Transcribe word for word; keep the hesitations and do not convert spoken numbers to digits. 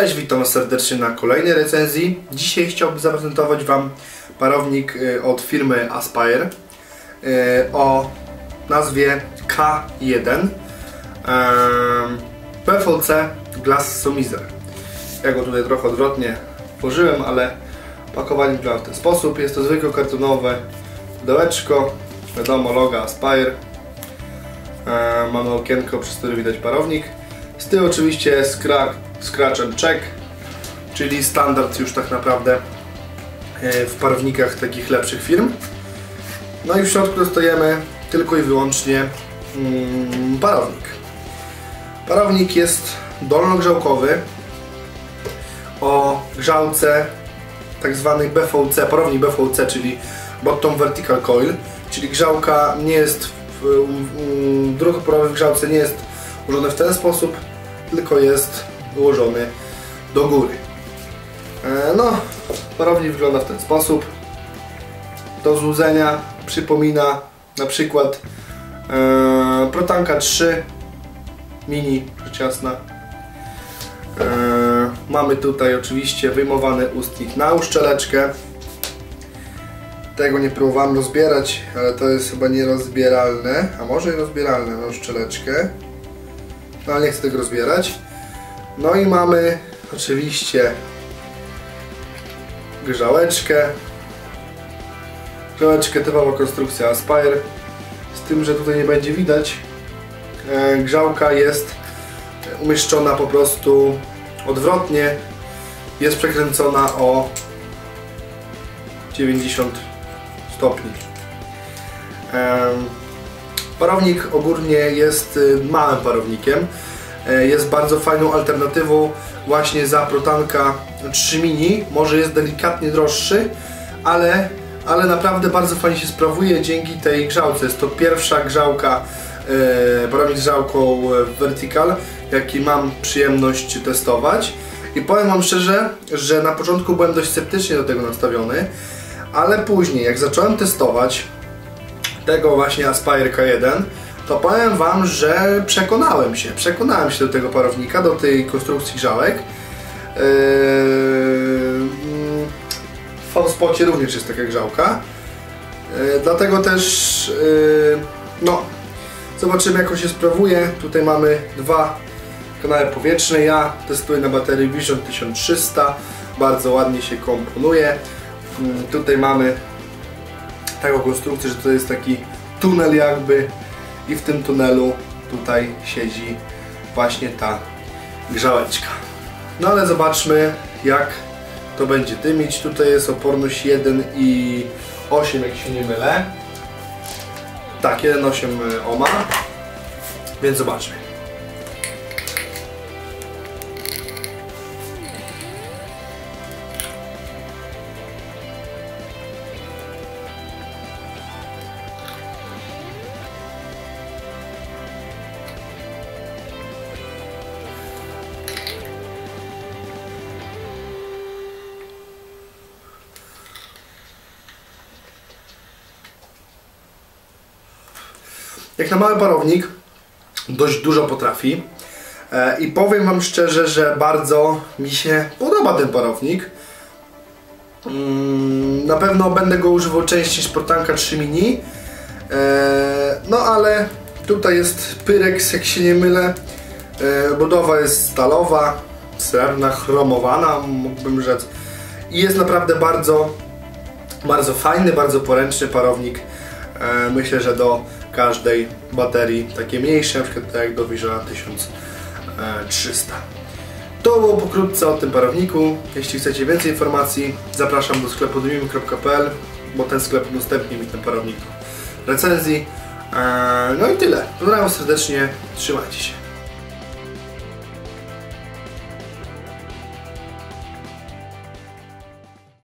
Cześć, witam serdecznie na kolejnej recenzji. Dzisiaj chciałbym zaprezentować Wam parownik od firmy Aspire o nazwie K jeden P V C Glass Somizer. Ja go tutaj trochę odwrotnie włożyłem, ale pakowanie wygląda w ten sposób. Jest to zwykłe kartonowe pudełeczko, wiadomo, logo Aspire. Mamy okienko, przez które widać parownik. Z tyłu oczywiście scratch, scratch and check, czyli standard już tak naprawdę w parownikach takich lepszych firm. No i w środku dostajemy tylko i wyłącznie mm, parownik. Parownik jest dolnogrzałkowy o grzałce tak zwanych B V C, parownik B V C, czyli Bottom Vertical Coil, czyli grzałka nie jest w, um, drugooporowy w grzałce nie jest ułożony w ten sposób, tylko jest ułożony do góry. E, no, parownik wygląda w ten sposób. Do złudzenia przypomina na przykład e, Protanka trzy mini, rzecz jasna. E, mamy tutaj oczywiście wyjmowany ustnik na uszczeleczkę. Tego nie próbowałem rozbierać, ale to jest chyba nierozbieralne, a może i rozbieralne na uszczeleczkę. No ale nie chcę tego rozbierać. No i mamy oczywiście grzałeczkę. Grzałeczkę typowa konstrukcja Aspire, z tym, że tutaj nie będzie widać. Grzałka jest umieszczona po prostu odwrotnie. Jest przekręcona o dziewięćdziesiąt stopni. Parownik ogólnie jest małym parownikiem. Jest bardzo fajną alternatywą właśnie za Protanka trzy mini. Może jest delikatnie droższy, ale, ale naprawdę bardzo fajnie się sprawuje dzięki tej grzałce. Jest to pierwsza grzałka, e, parownik z grzałką Vertical, jaki mam przyjemność testować. I powiem Wam szczerze, że na początku byłem dość sceptycznie do tego nastawiony, ale później jak zacząłem testować tego właśnie Aspire K jeden, to powiem Wam, że przekonałem się, przekonałem się do tego parownika, do tej konstrukcji grzałek. Yy, w V-spocie również jest taka grzałka, yy, dlatego też yy, no, zobaczymy, jak on się sprawuje. Tutaj mamy dwa kanały powietrzne. Ja testuję na baterii Vision tysiąc trzysta, bardzo ładnie się komponuje. Yy, tutaj mamy taką konstrukcję, że to jest taki tunel jakby, i w tym tunelu tutaj siedzi właśnie ta grzałeczka. No ale zobaczmy, jak to będzie dymić. Tutaj jest oporność jeden i osiem, jak się nie mylę. Tak, jeden przecinek osiem ohma, więc zobaczmy. Jak na mały parownik dość dużo potrafi e, i powiem Wam szczerze, że bardzo mi się podoba ten parownik. Mm, na pewno będę go używał częściej niż Protanka trzy mini, e, no ale tutaj jest Pyrex, jak się nie mylę. E, budowa jest stalowa, srebrna, chromowana, mógłbym rzec, i jest naprawdę bardzo, bardzo fajny, bardzo poręczny parownik. E, myślę, że do każdej baterii, takie mniejsze, na przykład jak do Visiona tysiąc trzysta. To było pokrótce o tym parowniku. Jeśli chcecie więcej informacji, zapraszam do sklepu dumimy kropka p l, bo ten sklep udostępni mi ten parownik do recenzji. No i tyle. Pozdrawiam serdecznie, trzymajcie się.